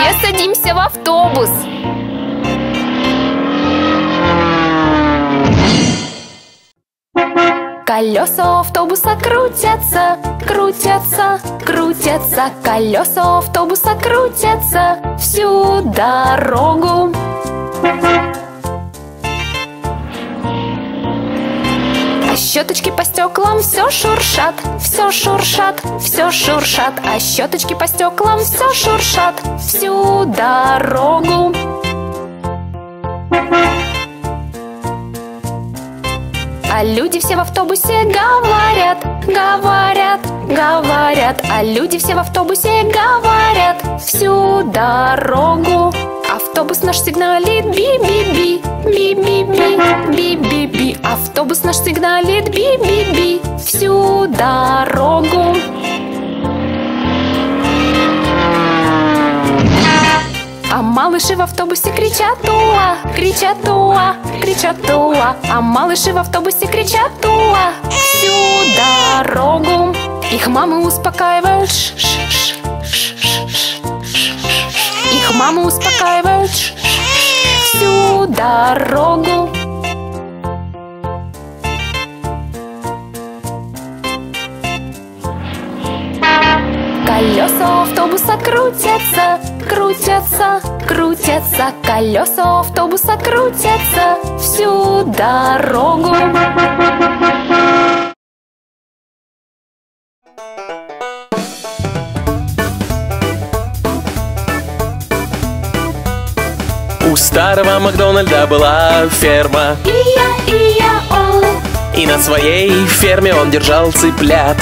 Все садимся в автобус. Колеса автобуса крутятся, крутятся, крутятся. Колеса автобуса крутятся всю дорогу. А щеточки по стеклам все шуршат, все шуршат, все шуршат. А щеточки по стеклам все шуршат всю дорогу. А люди все в автобусе говорят, говорят, говорят. А люди все в автобусе говорят всю дорогу. Автобус наш сигналит би-би-би, би-би-би, би-би-би. Автобус наш сигналит би-би-би всю дорогу. А малыши в автобусе кричат уа, кричат уа, кричат уа. А малыши в автобусе кричат уа всю дорогу. Их мамы успокаивают их мамы успокаивают всю дорогу. Колеса автобуса крутятся, крутятся, крутятся. Колеса автобуса крутятся всю дорогу. У старого Макдональда была ферма, И-я-и-я-о, и на своей ферме он держал цыплят.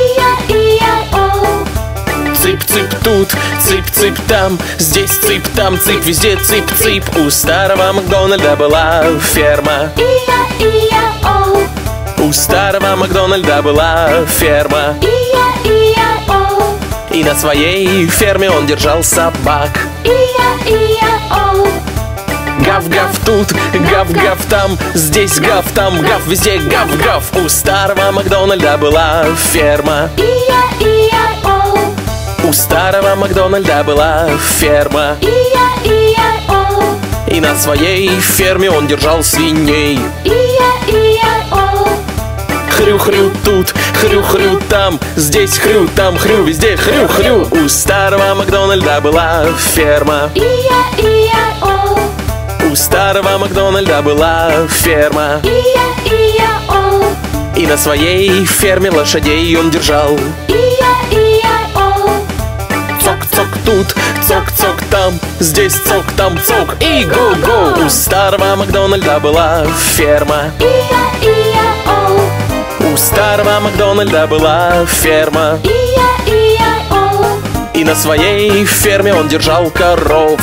И-я-и-я-о, Цып-цып тут, цып-цып там, здесь цып, там цып, везде цып-цып. У старого Макдональда была ферма, И-я-и-я-о, у старого Макдональда была ферма, И-я-и-я-о, и на своей ферме он держал собак. И-я-и-я-о, Гав-гав тут, гав-гав там, здесь гав, там гав, везде гав-гав. У старого Макдональда была ферма, И-я-и-я-о, у старого Макдональда была ферма, И-я-и-я-о, и на своей ферме он держал свиней. И-я-и-я-о, Хрю-хрю тут, хрю-хрю там, здесь хрю, там хрю, везде хрю-хрю. У старого Макдональда была ферма, И-я-и-я-о, у старого Макдональда была ферма, И-я-и-я-о, и на своей ферме лошадей он держал. И-я-и-я-о, Цок-цок тут, цок-цок там, здесь цок, там цок и го-го. У старого Макдональда была ферма, И-я-и-я-о, у старого Макдональда была ферма, И-я-и-я-о, и на своей ферме он держал коров.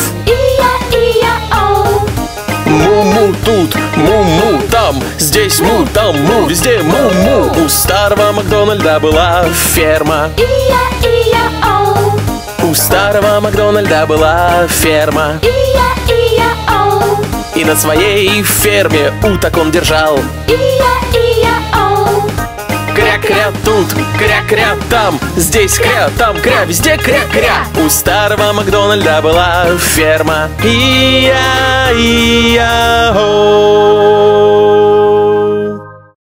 И-я-и-я-о, Му-му тут, му-му там, здесь му, там му, везде му-му. У старого Макдональда была ферма, И-я-и-я-о, у старого Макдональда была ферма, И-я-и-я-о, и на своей ферме уток он держал. И-я-и-я-о, Кря-кря тут, кря-кря там, здесь кря, там кря, везде кря-кря. У старого Макдональда была ферма, И-я-и-я-о.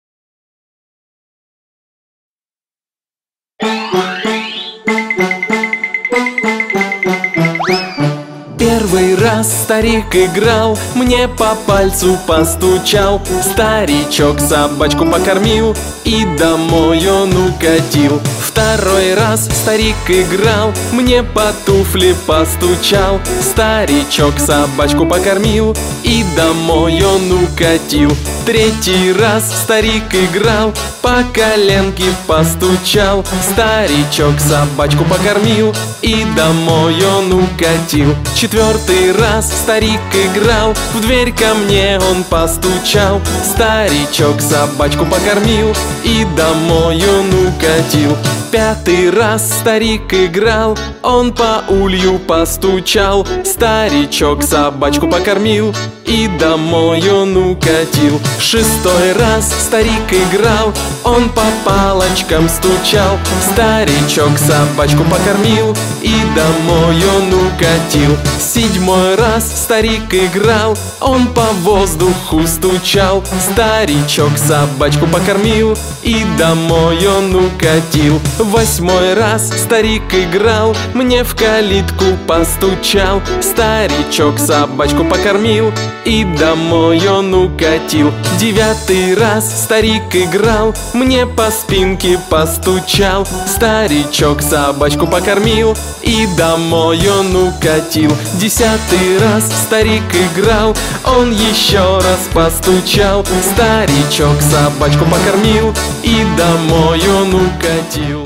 Первый раз старик играл, мне по пальцу постучал. Старичок собачку покормил, и домой он укатил. Второй раз старик играл, мне по туфле постучал. Старичок собачку покормил, и домой он укатил. Третий раз старик играл, по коленке постучал. Старичок собачку покормил, и домой он укатил. Четвертый Четвертый раз старик играл, в дверь ко мне он постучал. Старичок собачку покормил и домой он укатил. Пятый раз старик играл, он по улью постучал. Старичок собачку покормил и домой он укатил. Шестой раз старик играл, он по палочкам стучал. Старичок собачку покормил и домой он укатил. Седьмой раз старик играл, он по воздуху стучал. Старичок собачку покормил и домой он укатил. Восьмой раз старик играл, мне в калитку постучал. Старичок собачку покормил и домой он укатил. Девятый раз старик играл, мне по спинке постучал. Старичок собачку покормил и домой он укатил. Десятый раз старик играл, он еще раз постучал. Старичок собачку покормил и домой он укатил.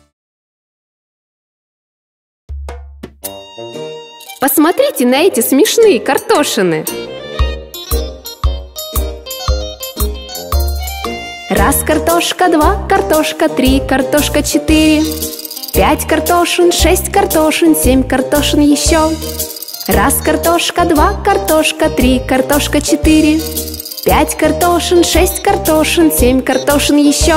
Посмотрите на эти смешные картошины. Раз картошка, два картошка, три картошка, четыре. 5 картошин, 6 картошин, 7 картошин еще. Раз картошка, два картошка, 3 картошка, 4. 5 картошин, 6 картошин, 7 картошин еще.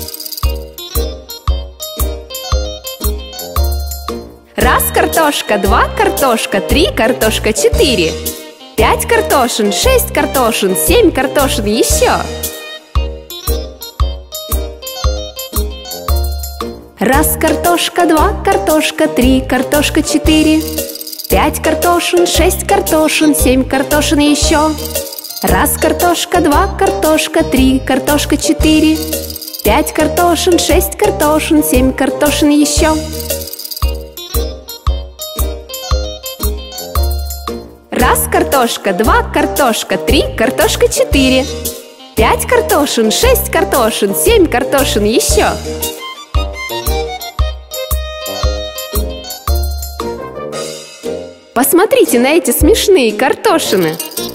Раз картошка, два картошка, 3 картошка, 4. 5 картошин, 6 картошин, 7 картошин еще. Раз картошка, два картошка, 3 картошка, 4. 5 картошин, 6 картошин, 7 картошин еще. Раз картошка, два картошка, 3 картошка, 4. 5 картошин, 6 картошин, 7 картошин еще. Раз картошка, два картошка, 3 картошка, 4. 5 картошин, 6 картошин, 7 картошин еще. Посмотрите на эти смешные картошины.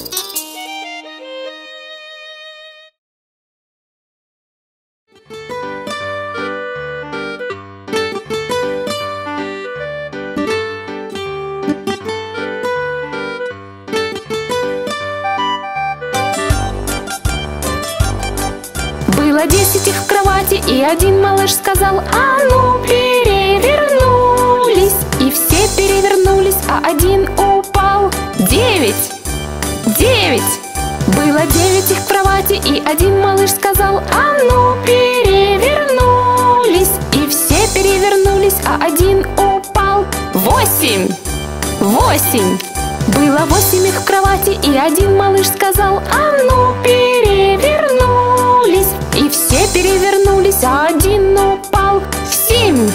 Было 10 их в кровати, и один малыш сказал: а ну, перевернулись. И все перевернулись, а один упал. 9. 9. Было 9 их в кровати, и один малыш сказал: а ну, перевернулись. И все перевернулись, а один упал. 8. 8. Было 8 их в кровати, и один малыш сказал: а ну, перевернулись. И все перевернулись, а один упал. 7.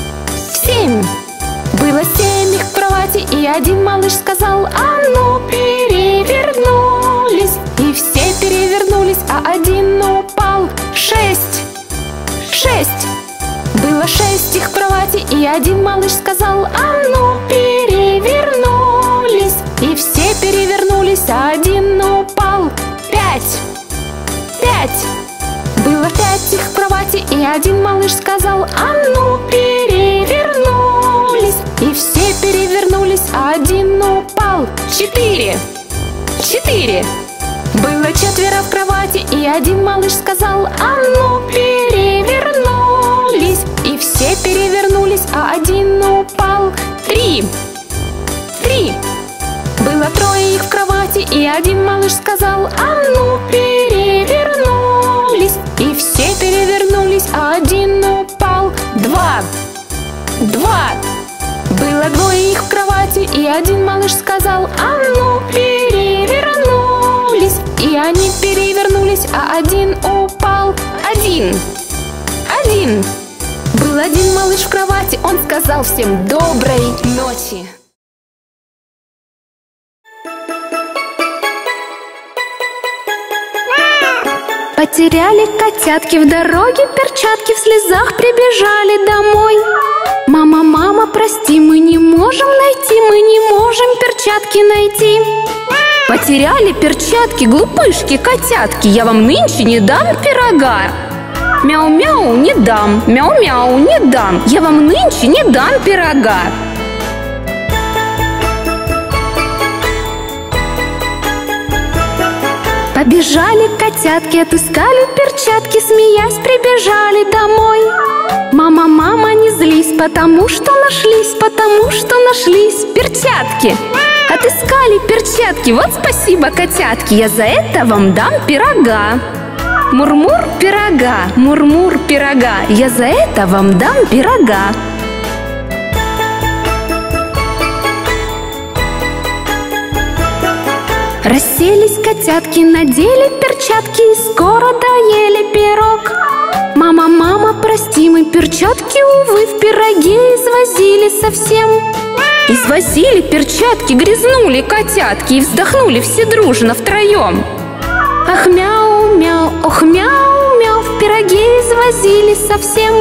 7. Было 7 их в кровати, и один малыш сказал: а ну, перевернулись. И все перевернулись, а один упал. 6. 6. Было 6 их в кровати, и один малыш сказал: а ну, перевернулись. И все перевернулись, а один упал. 5. 5. Было 5 их в кровати, и один малыш сказал: а ну, перевернулись. И все перевернулись, а один упал. 4. 4. Было 4 в кровати, и один малыш сказал: а ну, перевернулись. И все перевернулись, а один упал. 3. 3. Было 3 их в кровати, и один малыш сказал: а ну, перевернулись. И все перевернулись, а один упал. 2. 2. Было 2 их в кровати, и один малыш сказал: а ну, перевернулись. И они перевернулись, а один упал. 1. 1. Был один малыш в кровати, он сказал всем доброй ночи. Потеряли котятки в дороге перчатки, в слезах прибежали домой. Мама, мама, прости, мы не можем найти, мы не можем перчатки найти. Потеряли перчатки, глупышки, котятки, я вам нынче не дам пирога. Мяу-мяу, не дам, мяу-мяу, не дам, я вам нынче не дам пирога. Побежали котятки, отыскали перчатки, смеясь, прибежали домой. Мама, мама, не злись, потому что нашлись перчатки. Отыскали перчатки, вот спасибо, котятки, я за это вам дам пирога. Мур-мур пирога, я за это вам дам пирога. Расселись котятки, надели перчатки и скоро доели пирог. Мама, мама, прости, мы перчатки, увы, в пироге извозили совсем. Извозили перчатки, грязнули котятки и вздохнули все дружно втроем. Ах, мяу-мяу, ох, мяу-мяу, в пироге извозили совсем.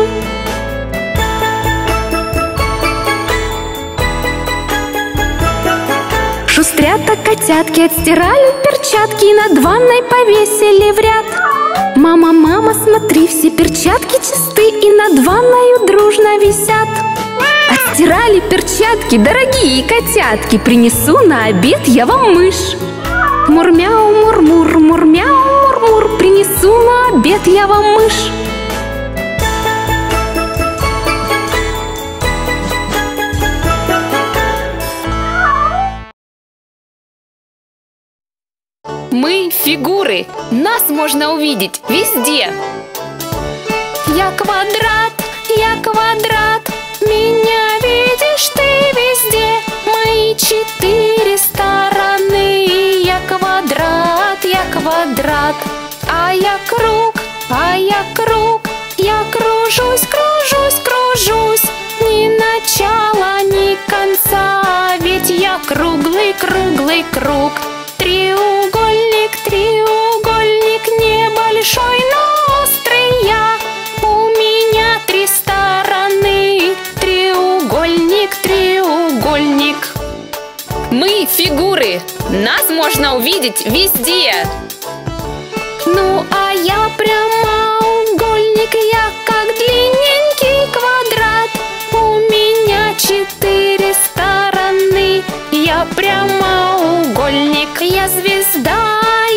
Шустрята котятки отстирали перчатки и над ванной повесили в ряд. Мама, мама, смотри, все перчатки чисты и над ванною дружно висят. Отстирали перчатки, дорогие котятки, принесу на обед я вам мышь. Мур-мяу, мур-мур, мур-мяу, мур-мур, принесу на обед я вам мышь. Мы фигуры, нас можно увидеть везде. Я квадрат, меня видишь ты везде. Мои 4 стороны. Я квадрат, а я круг, я кружусь, ни начала, ни конца, ведь я круглый круг. Треугольник небольшой, но острый я. У меня 3 стороны. Треугольник. Мы фигуры, нас можно увидеть везде. Ну, а я прямоугольник, я как длинненький квадрат. У меня 4 стороны. Я прямоугольник, я звезда,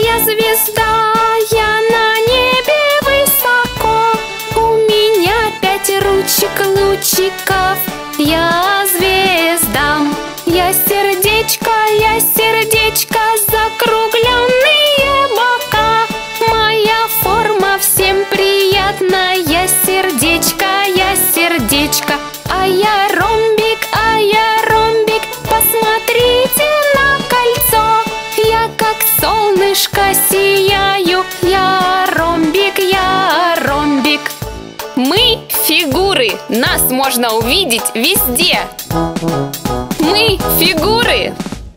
я на небе высоко. У меня 5 лучиков, я звезда. Я сердечко, закругленные бока. Моя форма всем приятная. Сердечко, а я ромбик, посмотрите на кольцо. Я как солнышко сияю, я ромбик. Мы фигуры, нас можно увидеть везде. Мы фигуры.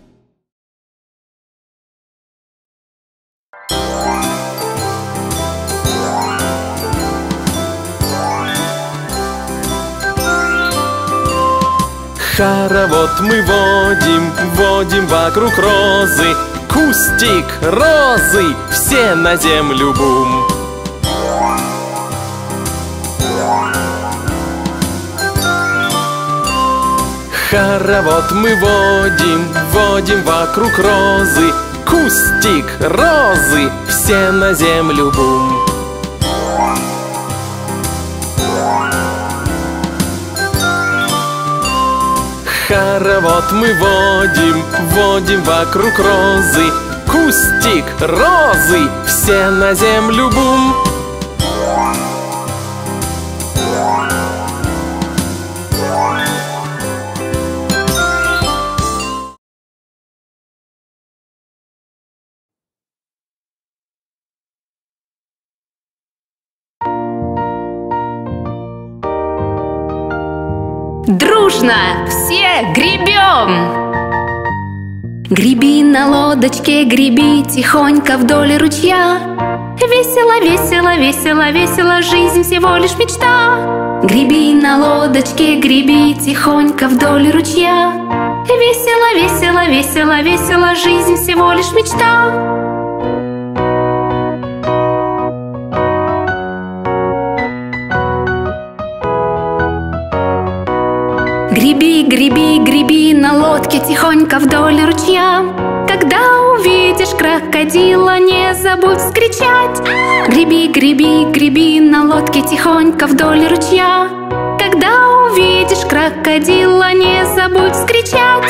Хоровод мы водим вокруг розы. Кустик розы, все на землю бум. Хоровод мы водим вокруг розы. Кустик розы, все на землю бум. Хоровод мы водим вокруг розы. Кустик розы, все на землю бум. Дружно все гребем! Греби на лодочке, греби тихонько вдоль ручья. Весело, весело, весело, весело, жизнь всего лишь мечта. Греби на лодочке, греби тихонько вдоль ручья. Весело, весело, весело, весело, жизнь всего лишь мечта. Греби, греби, греби на лодке тихонько вдоль ручья. Когда увидишь крокодила, не забудь вскричать. Греби, греби, греби на лодке тихонько вдоль ручья. Когда увидишь крокодила, не забудь вскричать.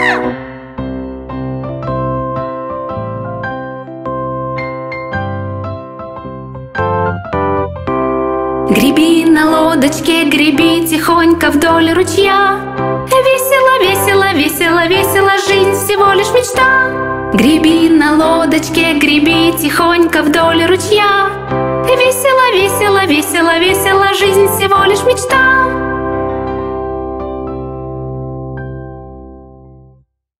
Греби на лодочке, греби тихонько вдоль ручья. Весело, весело, весело, весело, жизнь всего лишь мечта. Греби на лодочке, греби тихонько вдоль ручья. Весело, весело, весело, весело, жизнь всего лишь мечта.